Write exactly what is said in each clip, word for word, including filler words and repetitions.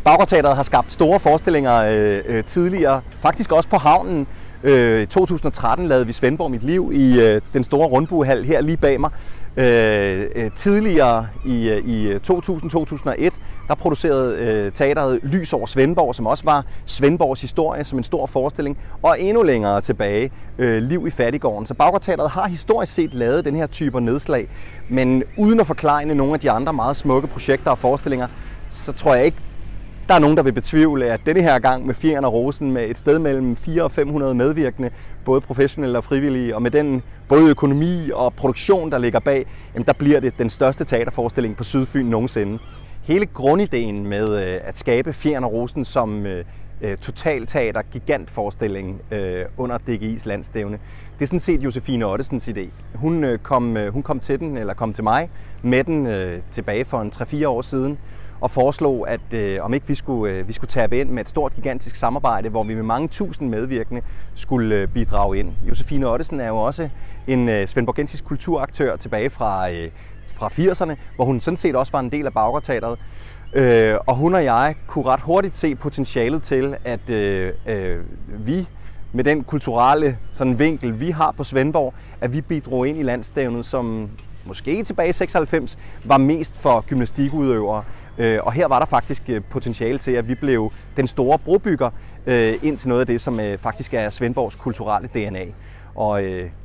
Baggårdteatret har skabt store forestillinger øh, øh, tidligere, faktisk også på havnen. Øh, I to tusind og tretten lavede vi Svendborg Mit Liv i øh, den store rundbuehal her lige bag mig. Øh, øh, tidligere i, øh, i to tusind til to tusind og et, der producerede øh, teatret Lys over Svendborg, som også var Svendborgs historie som en stor forestilling, og endnu længere tilbage, øh, Liv i Fattiggården. Så Baggårdteatret har historisk set lavet den her type nedslag, men uden at forklejne nogle af de andre meget smukke projekter og forestillinger, så tror jeg ikke, der er nogen, der vil betvivle, at denne her gang med Fjern og Rosen med et sted mellem fire hundrede og fem hundrede medvirkende, både professionelle og frivillige, og med den både økonomi og produktion, der ligger bag, jamen der bliver det den største teaterforestilling på Sydfyn nogensinde. Hele grundideen med at skabe Fjern og Rosen som totalteater gigantforestilling under D G I's landsstævne, det er sådan set Josefine Ottesens idé. Hun kom, hun kom til den, eller kom til mig med den tilbage for en tre fire år siden, og foreslog, at øh, om ikke vi skulle, øh, vi skulle tabe ind med et stort, gigantisk samarbejde, hvor vi med mange tusind medvirkende skulle øh, bidrage ind. Josefine Ottesen er jo også en øh, svendborgensisk kulturaktør tilbage fra, øh, fra firserne, hvor hun sådan set også var en del af Baggårdteatret. Øh, og hun og jeg kunne ret hurtigt se potentialet til, at øh, øh, vi med den kulturelle sådan vinkel, vi har på Svendborg, at vi bidrog ind i landsstævnet, som måske tilbage i seksoghalvfems var mest for gymnastikudøvere. Og her var der faktisk potentiale til, at vi blev den store brobygger ind til noget af det, som faktisk er Svendborgs kulturelle D N A. Og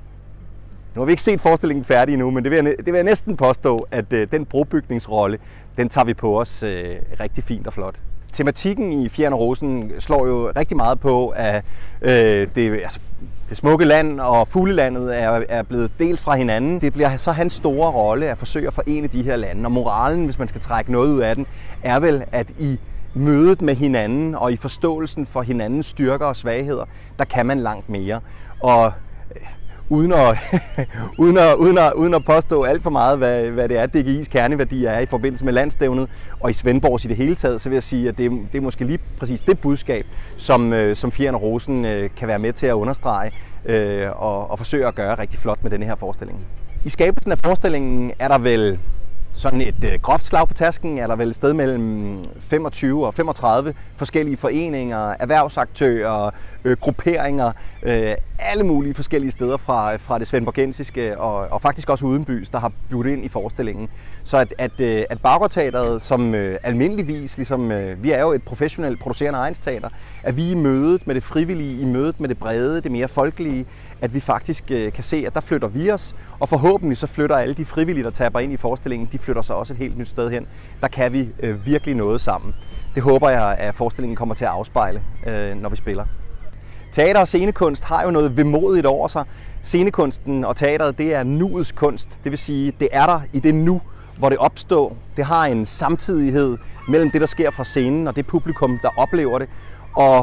nu har vi ikke set forestillingen færdig endnu, men det vil jeg, det vil jeg næsten påstå, at den brobygningsrolle, den tager vi på os rigtig fint og flot. Tematikken i Fjern og Rosen slår jo rigtig meget på, at øh, det, altså, det smukke land og fuglelandet er, er blevet delt fra hinanden. Det bliver så hans store rolle at forsøge at forene de her lande. Og moralen, hvis man skal trække noget ud af den, er vel, at i mødet med hinanden og i forståelsen for hinandens styrker og svagheder, der kan man langt mere. Og Uden at, uden, at, uden, at, uden at påstå alt for meget, hvad, hvad det er, D G I's kerneværdi er i forbindelse med landsstævnet og i Svendborgs i det hele taget, så vil jeg sige, at det, det er måske lige præcis det budskab, som, som Fjern og Rosen kan være med til at understrege og, og forsøge at gøre rigtig flot med denne her forestilling. I skabelsen af forestillingen er der vel sådan et øh, groft slag på tasken, er der vel et sted mellem femogtyve og femogtredive forskellige foreninger, erhvervsaktører, øh, grupperinger, øh, alle mulige forskellige steder fra, fra det svendborgensiske og, og faktisk også udenbys, der har budt ind i forestillingen. Så at, at, at Baggårdteatret, som øh, almindeligvis, ligesom øh, vi er jo et professionelt producerende egensteater, at vi i mødet med det frivillige, i mødet med det brede, det mere folkelige, at vi faktisk øh, kan se, at der flytter vi os, og forhåbentlig så flytter alle de frivillige, der taber ind i forestillingen, de flytter sig også et helt nyt sted hen. Der kan vi øh, virkelig noget sammen. Det håber jeg, at forestillingen kommer til at afspejle, øh, når vi spiller. Teater og scenekunst har jo noget vemodigt over sig. Scenekunsten og teateret, det er nuets kunst. Det vil sige, det er der i det nu, hvor det opstår. Det har en samtidighed mellem det, der sker fra scenen, og det publikum, der oplever det. Og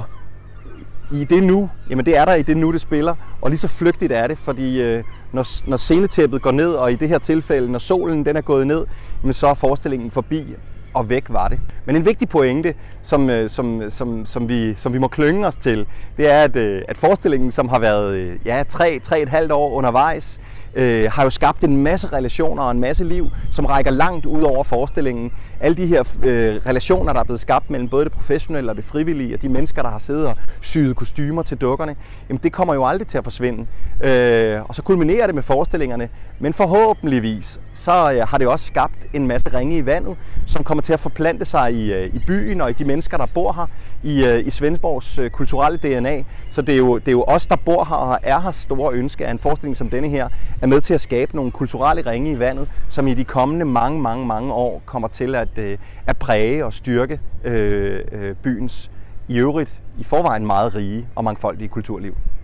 i det nu, jamen det er der i det nu, det spiller, og lige så flygtigt er det, fordi øh, når, når scenetæppet går ned, og i det her tilfælde, når solen den er gået ned, jamen så er forestillingen forbi, og væk var det. Men en vigtig pointe, som, som, som, som, vi, som vi må klynge os til, det er, at, at forestillingen, som har været ja, tre, tre og et halvt år undervejs, øh, har jo skabt en masse relationer og en masse liv, som rækker langt ud over forestillingen. Alle de her øh, relationer, der er blevet skabt mellem både det professionelle og det frivillige, og de mennesker, der har siddet og syet kostymer til dukkerne, jamen det kommer jo aldrig til at forsvinde. Øh, og så kulminerer det med forestillingerne, men forhåbentligvis, så øh, har det også skabt en masse ringe i vandet, som kommer til at forplante sig i, øh, i byen og i de mennesker, der bor her, i, øh, i Svendborgs øh, kulturelle D N A. Så det er, jo, det er jo os, der bor her og er her store ønske af en forestilling som denne her, er med til at skabe nogle kulturelle ringe i vandet, som i de kommende mange, mange, mange år kommer til at, øh, at præge og styrke øh, øh, byens i øvrigt i forvejen meget rige og mangfoldige kulturliv.